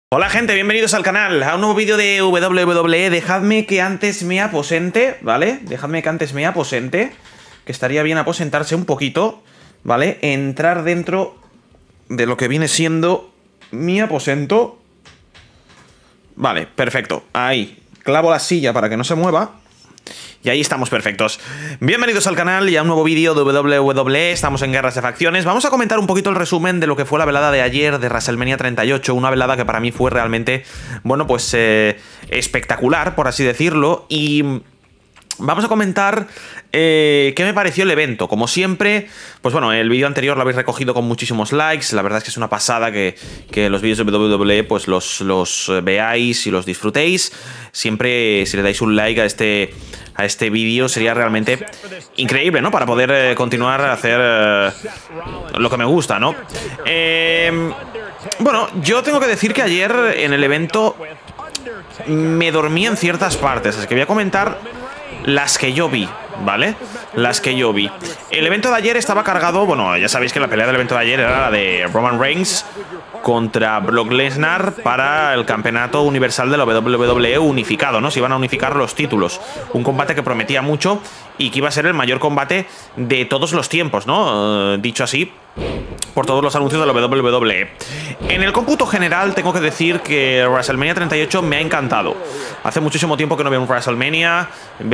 Hola gente, bienvenidos al canal, a un nuevo vídeo de WWE. Dejadme que antes me aposente, ¿vale? Dejadme que antes me aposente, que estaría bien aposentarse un poquito, ¿vale? Entrar dentro de lo que viene siendo mi aposento. Vale, perfecto, ahí, clavo la silla para que no se mueva. Y ahí estamos perfectos. Bienvenidos al canal y a un nuevo vídeo de WWE. Estamos en Guerras de Facciones. Vamos a comentar un poquito el resumen de lo que fue la velada de ayer de WrestleMania 38. Una velada que para mí fue realmente, bueno, pues espectacular, por así decirlo. Y vamos a comentar qué me pareció el evento. Como siempre, pues bueno, el vídeo anterior lo habéis recogido con muchísimos likes. La verdad es que es una pasada que los vídeos de WWE pues los veáis y los disfrutéis. Siempre si le dais un like a este vídeo sería realmente increíble, ¿no? Para poder continuar a hacer lo que me gusta, ¿no? Bueno, yo tengo que decir que ayer en el evento me dormí en ciertas partes, así que voy a comentar las que yo vi, ¿vale? Las que yo vi. El evento de ayer estaba cargado, bueno, ya sabéis que la pelea del evento de ayer era la de Roman Reigns contra Brock Lesnar para el campeonato universal de la WWE unificado, ¿no? Se iban a unificar los títulos. Un combate que prometía mucho y que iba a ser el mayor combate de todos los tiempos, ¿no? Dicho así, por todos los anuncios de la WWE. En el cómputo general tengo que decir que WrestleMania 38 me ha encantado. Hace muchísimo tiempo que no veo un WrestleMania.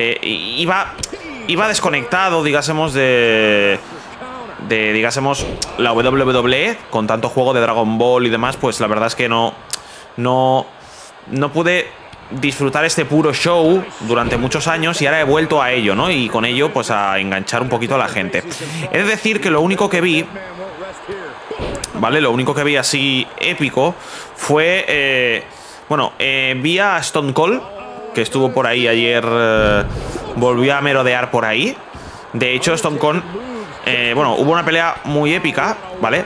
Iba desconectado, digásemos, digásemos, la WWE, con tanto juego de Dragon Ball y demás, pues la verdad es que no pude disfrutar este puro show durante muchos años y ahora he vuelto a ello, ¿no? Y con ello, pues a enganchar un poquito a la gente. He de decir que lo único que vi, ¿vale? Lo único que vi así épico fue, vi a Stone Cold, que estuvo por ahí ayer, volvió a merodear por ahí. De hecho, Stone Cold, hubo una pelea muy épica, ¿vale?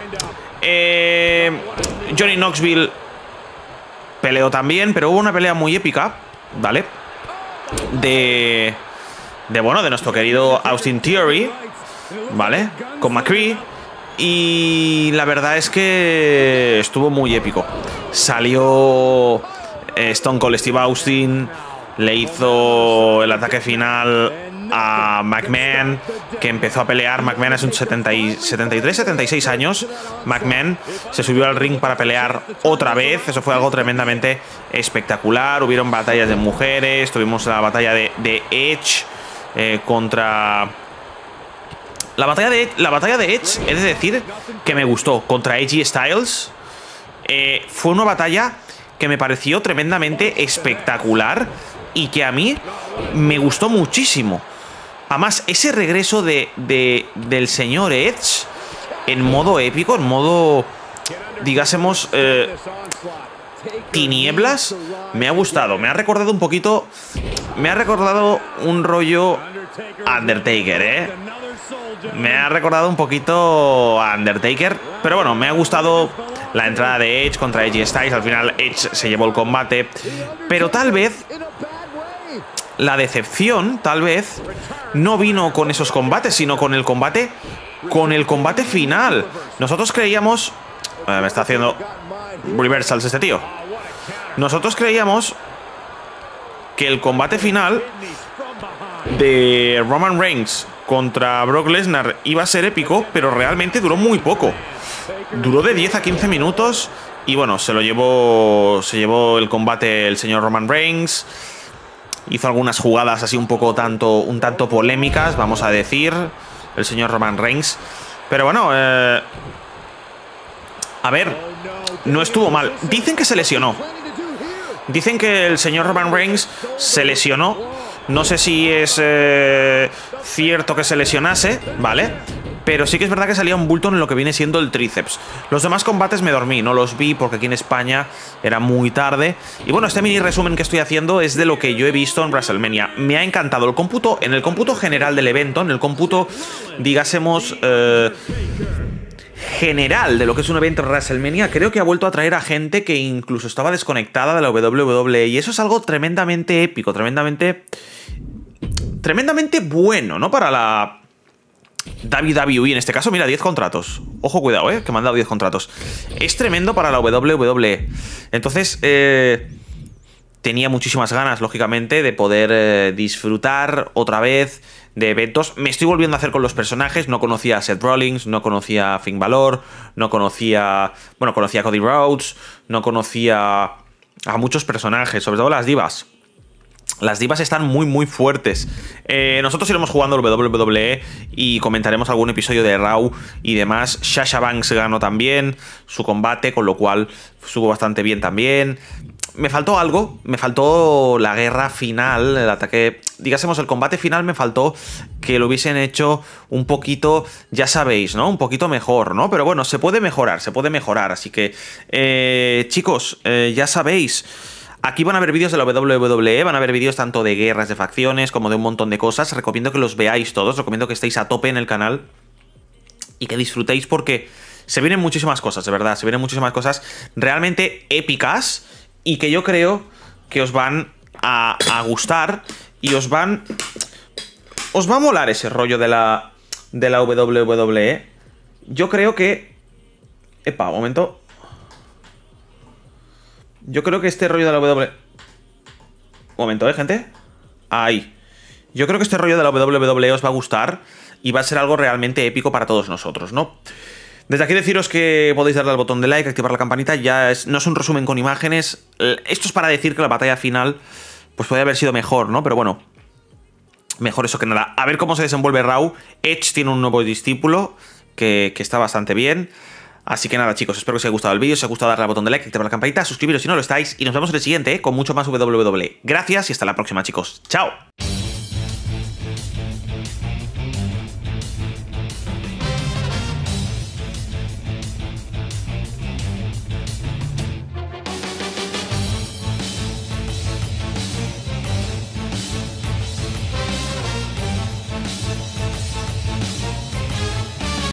Johnny Knoxville peleó también, pero hubo una pelea muy épica, ¿vale? De nuestro querido Austin Theory, ¿vale? Con McCree. Y la verdad es que estuvo muy épico. Salió Stone Cold Steve Austin, le hizo el ataque final a McMahon, que empezó a pelear. McMahon es un 76 años. McMahon se subió al ring para pelear otra vez. Eso fue algo tremendamente espectacular. Hubieron batallas de mujeres. Tuvimos la batalla de Edge contra... La batalla de Edge, he de decir que me gustó, contra AJ Styles. Fue una batalla que me pareció tremendamente espectacular y que a mí me gustó muchísimo. Además, ese regreso del señor Edge en modo épico, en modo, digásemos, tinieblas, me ha gustado. Me ha recordado un poquito, me ha recordado un rollo Undertaker, me ha recordado un poquito a Undertaker. Pero bueno, me ha gustado la entrada de Edge contra AJ Styles. Al final Edge se llevó el combate. Pero tal vez la decepción, tal vez, no vino con esos combates, sino con el combate final. Nosotros creíamos... me está haciendo reversals este tío. Nosotros creíamos que el combate final de Roman Reigns contra Brock Lesnar iba a ser épico, pero realmente duró muy poco. Duró de 10 a 15 minutos y bueno, se llevó el combate el señor Roman Reigns. Hizo algunas jugadas así un tanto polémicas, vamos a decir, el señor Roman Reigns. Pero bueno, a ver, no estuvo mal. Dicen que se lesionó. Dicen que el señor Roman Reigns se lesionó. No sé si es cierto que se lesionase, ¿vale? Pero sí que es verdad que salía un bulto en lo que viene siendo el tríceps. Los demás combates me dormí, no los vi porque aquí en España era muy tarde. Y bueno, este mini resumen que estoy haciendo es de lo que yo he visto en WrestleMania. Me ha encantado en el cómputo general del evento, en el cómputo, digásemos, general de lo que es un evento en WrestleMania. Creo que ha vuelto a traer a gente que incluso estaba desconectada de la WWE. Y eso es algo tremendamente épico, tremendamente bueno, ¿no? Para WWE en este caso, mira, 10 contratos. Ojo, cuidado, que me han dado 10 contratos. Es tremendo para la WWE. Entonces, tenía muchísimas ganas, lógicamente, de poder disfrutar otra vez de eventos. Me estoy volviendo a hacer con los personajes. No conocía a Seth Rollins, no conocía a Finn Balor, no conocía... Bueno, conocía a Cody Rhodes, no conocía a muchos personajes, sobre todo las divas. Las divas están muy fuertes. Nosotros iremos jugando el WWE y comentaremos algún episodio de Raw y demás. Sasha Banks ganó también su combate, con lo cual estuvo bastante bien también. Me faltó algo, me faltó la guerra final, el ataque, digásemos el combate final, me faltó que lo hubiesen hecho un poquito, ya sabéis, ¿no? Un poquito mejor, ¿no? Pero bueno, se puede mejorar, así que, chicos, ya sabéis. Aquí van a haber vídeos de la WWE, van a haber vídeos tanto de guerras de facciones como de un montón de cosas. Recomiendo que los veáis todos, recomiendo que estéis a tope en el canal y que disfrutéis porque se vienen muchísimas cosas, de verdad. Se vienen muchísimas cosas realmente épicas y que yo creo que os van a gustar y os va a molar ese rollo de la WWE. Yo creo que... Epa, un momento... Yo creo que este rollo de la WWE... Un momento, gente. Ahí. Yo creo que este rollo de la WWE os va a gustar y va a ser algo realmente épico para todos nosotros, ¿no? Desde aquí deciros que podéis darle al botón de like, activar la campanita. Ya no es un resumen con imágenes. Esto es para decir que la batalla final pues podría haber sido mejor, ¿no? Pero bueno, mejor eso que nada. A ver cómo se desenvuelve Raw. Edge tiene un nuevo discípulo que está bastante bien. Así que nada, chicos, espero que os haya gustado el vídeo. Si os ha gustado, darle al botón de like, activar la campanita, suscribiros si no lo estáis. Y nos vemos en el siguiente, con mucho más WWE. Gracias y hasta la próxima, chicos. ¡Chao!